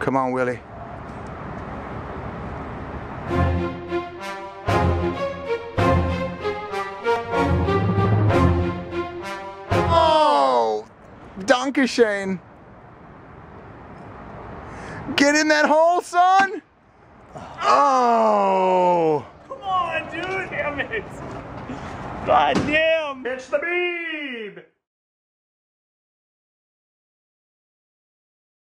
Come on, Willie. Oh! Dankeschön. Get in that hole, son! Oh! Come on, dude! Damn it! God damn! It's the beeb!